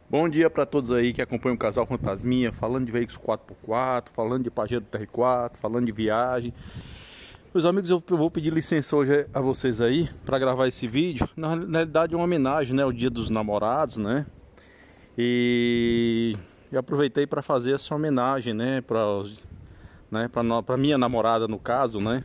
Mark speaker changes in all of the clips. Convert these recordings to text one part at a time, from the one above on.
Speaker 1: Bom dia para todos aí que acompanham o Casal Fantasminha, falando de veículos 4x4, falando de Pajero TR4, falando de viagem. Meus amigos, eu vou pedir licença hoje a vocês aí para gravar esse vídeo. Na realidade é uma homenagem, né, ao Dia dos Namorados, né? E aproveitei para fazer essa homenagem, né, para minha namorada no caso, né?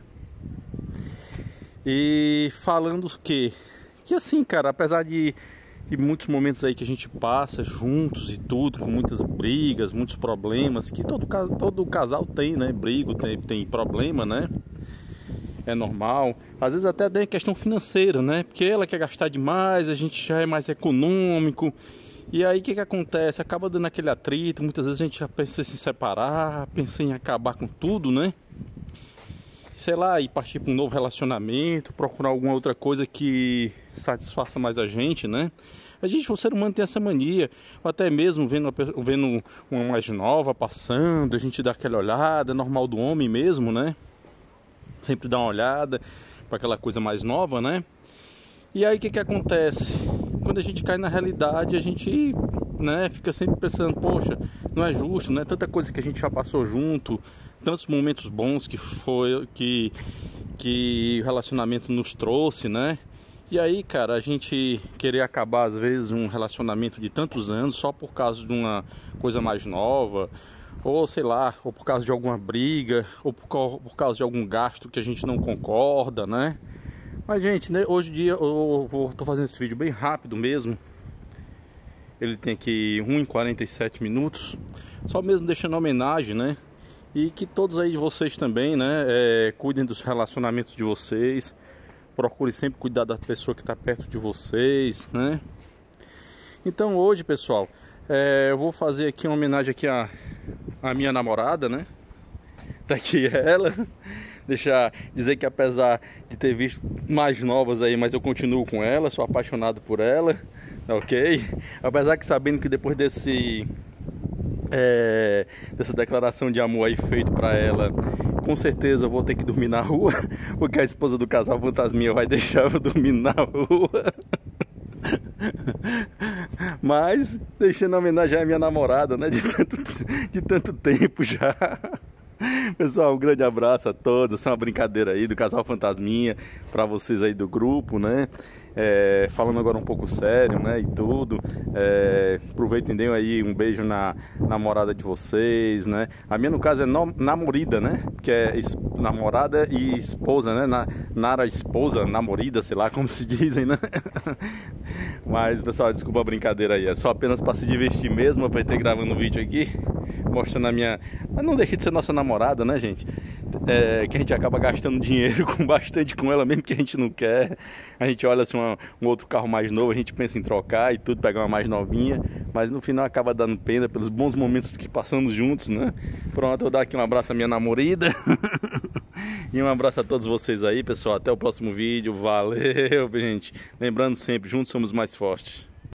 Speaker 1: E falando que assim, cara, apesar de muitos momentos aí que a gente passa juntos e tudo, com muitas brigas, muitos problemas, que todo casal tem, né? Briga, tem problema, né? É normal. Às vezes até tem questão financeira, né? Porque ela quer gastar demais, a gente já é mais econômico. E aí o que acontece? Acaba dando aquele atrito, muitas vezes a gente já pensa em se separar, pensa em acabar com tudo, né? Sei lá, e partir para um novo relacionamento, procurar alguma outra coisa que satisfaça mais a gente, né? O ser humano tem essa mania, ou até mesmo vendo uma mais nova passando, a gente dá aquela olhada, é normal do homem mesmo, né? Sempre dá uma olhada para aquela coisa mais nova, né? E aí o que acontece? Quando a gente cai na realidade, a gente, né, fica sempre pensando, poxa, não é justo, né? Tanta coisa que a gente já passou junto, tantos momentos bons que o relacionamento nos trouxe, né? E aí, cara, a gente querer acabar às vezes um relacionamento de tantos anos só por causa de uma coisa mais nova, ou sei lá, ou por causa de alguma briga, ou por causa de algum gasto que a gente não concorda, né? Mas, gente, né, hoje em dia tô fazendo esse vídeo bem rápido mesmo. Ele tem aqui 1 em 47 minutos, só mesmo deixando homenagem, né? E que todos aí de vocês também, né, cuidem dos relacionamentos de vocês. Procure sempre cuidar da pessoa que está perto de vocês, né? Então hoje, pessoal, eu vou fazer aqui uma homenagem aqui à minha namorada, né? Tá aqui ela. Dizer que apesar de ter visto mais novas aí, mas eu continuo com ela, sou apaixonado por ela, ok? Apesar que sabendo que depois dessa declaração de amor aí feito para ela, com certeza eu vou ter que dormir na rua, porque a esposa do casal Fantasminha vai deixar eu dormir na rua. Mas deixando homenagem à minha namorada, né, de tanto tempo já. Pessoal, um grande abraço a todos. Essa é uma brincadeira aí do Casal Fantasminha para vocês aí do grupo, né? Falando agora um pouco sério, né? E tudo. Aproveitem, deem aí um beijo na namorada de vocês, né? A minha, no caso, é namorida, né? Que é namorada e esposa, né? Nara esposa, namorida, sei lá como se dizem, né? Mas, pessoal, desculpa a brincadeira aí. É só apenas para se divertir mesmo. Eu aproveitei gravando um vídeo aqui, mostrando a minha... Mas não deixe de ser nossa namorada, né, gente? Que a gente acaba gastando dinheiro bastante com ela, mesmo que a gente não quer. A gente olha assim um outro carro mais novo, a gente pensa em trocar e tudo, pegar uma mais novinha, mas no final acaba dando pena pelos bons momentos que passamos juntos, né? Pronto, eu vou dar aqui um abraço à minha namorada. E um abraço a todos vocês aí, pessoal. Até o próximo vídeo. Valeu, gente. Lembrando sempre, juntos somos mais fortes.